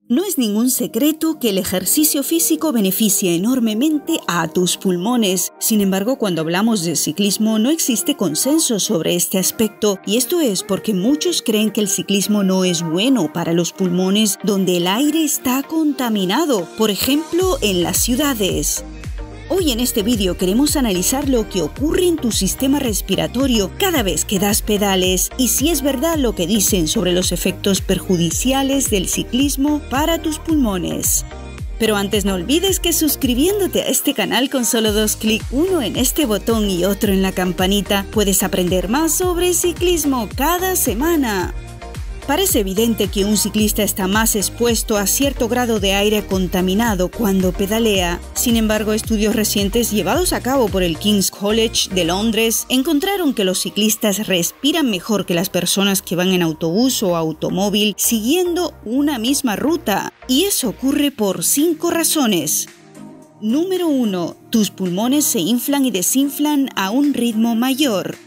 No es ningún secreto que el ejercicio físico beneficia enormemente a tus pulmones. Sin embargo, cuando hablamos de ciclismo no existe consenso sobre este aspecto, y esto es porque muchos creen que el ciclismo no es bueno para los pulmones donde el aire está contaminado, por ejemplo, en las ciudades. Hoy en este vídeo queremos analizar lo que ocurre en tu sistema respiratorio cada vez que das pedales y si es verdad lo que dicen sobre los efectos perjudiciales del ciclismo para tus pulmones. Pero antes no olvides que suscribiéndote a este canal con solo 2 clics, uno en este botón y otro en la campanita, puedes aprender más sobre ciclismo cada semana. Parece evidente que un ciclista está más expuesto a cierto grado de aire contaminado cuando pedalea. Sin embargo, estudios recientes llevados a cabo por el King's College de Londres encontraron que los ciclistas respiran mejor que las personas que van en autobús o automóvil siguiendo una misma ruta. Y eso ocurre por 5 razones. Número 1. Tus pulmones se inflan y desinflan a un ritmo mayor.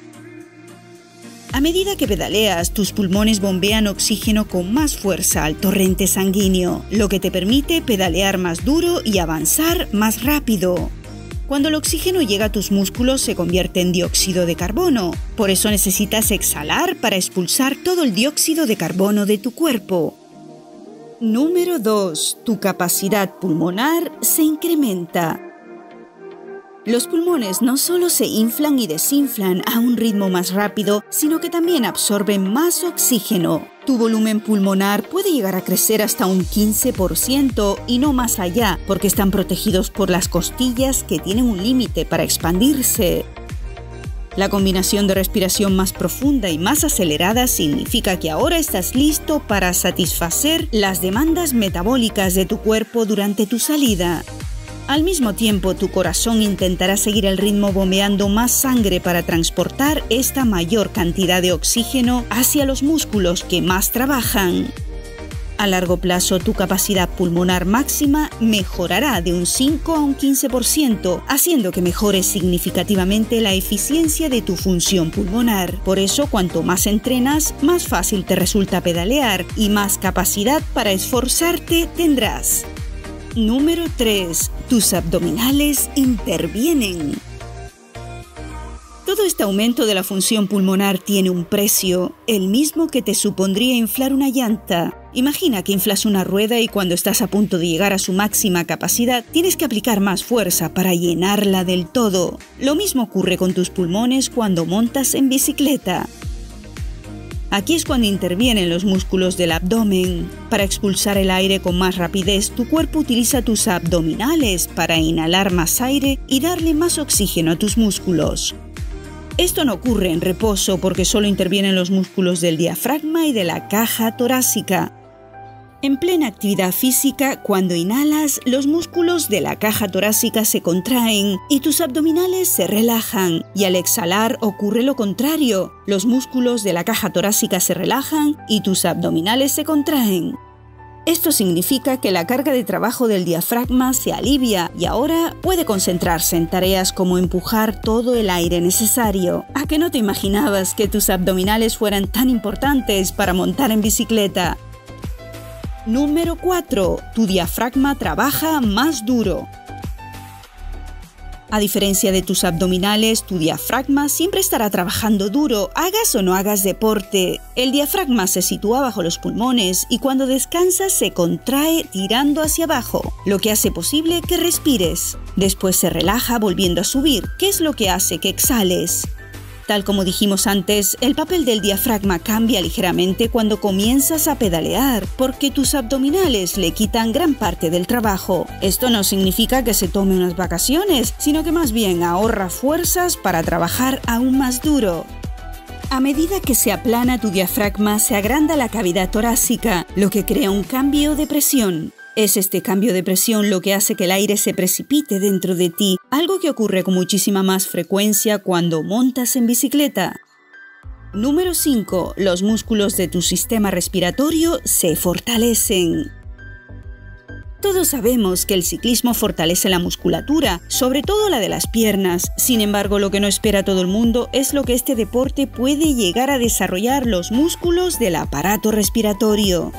A medida que pedaleas, tus pulmones bombean oxígeno con más fuerza al torrente sanguíneo, lo que te permite pedalear más duro y avanzar más rápido. Cuando el oxígeno llega a tus músculos se convierte en dióxido de carbono, por eso necesitas exhalar para expulsar todo el dióxido de carbono de tu cuerpo. Número 2. Tu capacidad pulmonar se incrementa. Los pulmones no solo se inflan y desinflan a un ritmo más rápido, sino que también absorben más oxígeno. Tu volumen pulmonar puede llegar a crecer hasta un 15% y no más allá, porque están protegidos por las costillas que tienen un límite para expandirse. La combinación de respiración más profunda y más acelerada significa que ahora estás listo para satisfacer las demandas metabólicas de tu cuerpo durante tu salida. Al mismo tiempo, tu corazón intentará seguir el ritmo bombeando más sangre para transportar esta mayor cantidad de oxígeno hacia los músculos que más trabajan. A largo plazo, tu capacidad pulmonar máxima mejorará de un 5 a un 15%, haciendo que mejore significativamente la eficiencia de tu función pulmonar. Por eso, cuanto más entrenas, más fácil te resulta pedalear y más capacidad para esforzarte tendrás. Número 3. Tus abdominales intervienen. Todo este aumento de la función pulmonar tiene un precio, el mismo que te supondría inflar una llanta. Imagina que inflas una rueda y cuando estás a punto de llegar a su máxima capacidad, tienes que aplicar más fuerza para llenarla del todo. Lo mismo ocurre con tus pulmones cuando montas en bicicleta. Aquí es cuando intervienen los músculos del abdomen. Para expulsar el aire con más rapidez, tu cuerpo utiliza tus abdominales para inhalar más aire y darle más oxígeno a tus músculos. Esto no ocurre en reposo porque solo intervienen los músculos del diafragma y de la caja torácica. En plena actividad física, cuando inhalas, los músculos de la caja torácica se contraen y tus abdominales se relajan, y al exhalar ocurre lo contrario. Los músculos de la caja torácica se relajan y tus abdominales se contraen. Esto significa que la carga de trabajo del diafragma se alivia y ahora puede concentrarse en tareas como empujar todo el aire necesario. ¿A que no te imaginabas que tus abdominales fueran tan importantes para montar en bicicleta? Número 4. Tu diafragma trabaja más duro. A diferencia de tus abdominales, tu diafragma siempre estará trabajando duro, hagas o no hagas deporte. El diafragma se sitúa bajo los pulmones y cuando descansas se contrae tirando hacia abajo, lo que hace posible que respires. Después se relaja volviendo a subir, que es lo que hace que exhales. Tal como dijimos antes, el papel del diafragma cambia ligeramente cuando comienzas a pedalear, porque tus abdominales le quitan gran parte del trabajo. Esto no significa que se tome unas vacaciones, sino que más bien ahorra fuerzas para trabajar aún más duro. A medida que se aplana tu diafragma, se agranda la cavidad torácica, lo que crea un cambio de presión. Es este cambio de presión lo que hace que el aire se precipite dentro de ti, algo que ocurre con muchísima más frecuencia cuando montas en bicicleta. Número 5. Los músculos de tu sistema respiratorio se fortalecen. Todos sabemos que el ciclismo fortalece la musculatura, sobre todo la de las piernas. Sin embargo, lo que no espera todo el mundo es lo que este deporte puede llegar a desarrollar los músculos del aparato respiratorio.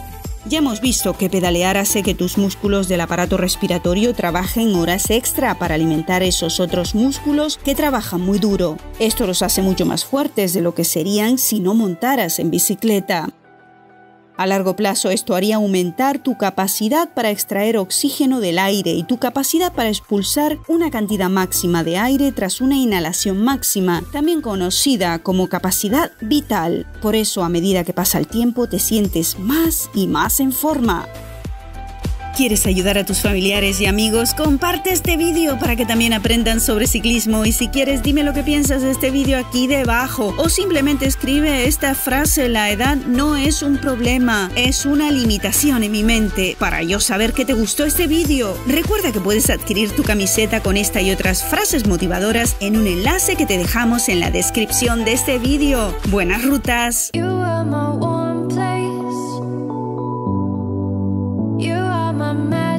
Ya hemos visto que pedalear hace que tus músculos del aparato respiratorio trabajen horas extra para alimentar esos otros músculos que trabajan muy duro. Esto los hace mucho más fuertes de lo que serían si no montaras en bicicleta. A largo plazo esto haría aumentar tu capacidad para extraer oxígeno del aire y tu capacidad para expulsar una cantidad máxima de aire tras una inhalación máxima, también conocida como capacidad vital. Por eso, a medida que pasa el tiempo, te sientes más y más en forma. ¿Quieres ayudar a tus familiares y amigos? Comparte este vídeo para que también aprendan sobre ciclismo, y si quieres dime lo que piensas de este vídeo aquí debajo, o simplemente escribe esta frase: la edad no es un problema, es una limitación en mi mente, para yo saber que te gustó este vídeo. Recuerda que puedes adquirir tu camiseta con esta y otras frases motivadoras en un enlace que te dejamos en la descripción de este vídeo. ¡Buenas rutas! My